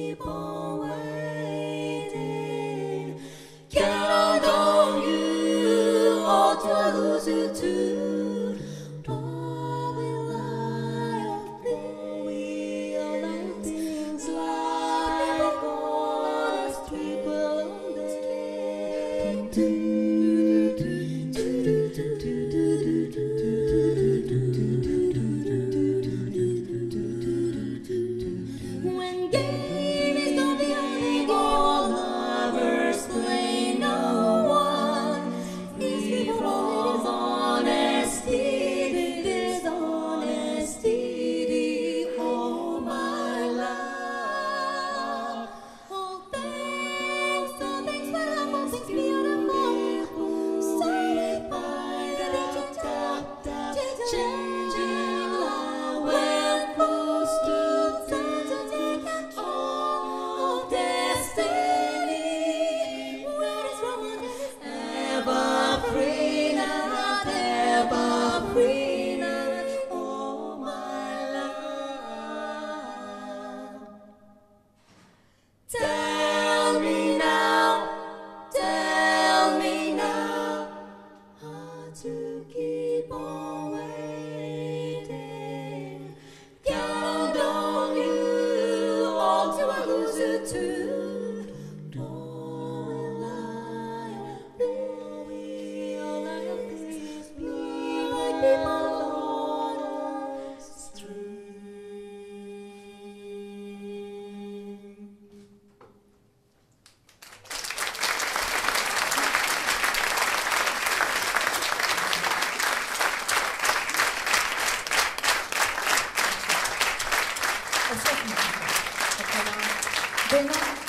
keep on waiting. Count on you, or do I lose you too? Don't rely on things like honest people on the when game is not the only goal, lovers play no one. These people all honesty, dishonesty, oh my love. Oh, thanks for love, oh, things beautiful. Sorry, bye, changing love when forced to take control of destiny. Where is romance? Ever free now, ever free now, oh my love. Tell me now, how to keep on waiting. Count on you, or do I lose you too? Don't rely on things, be like people on the street. Cappella'A.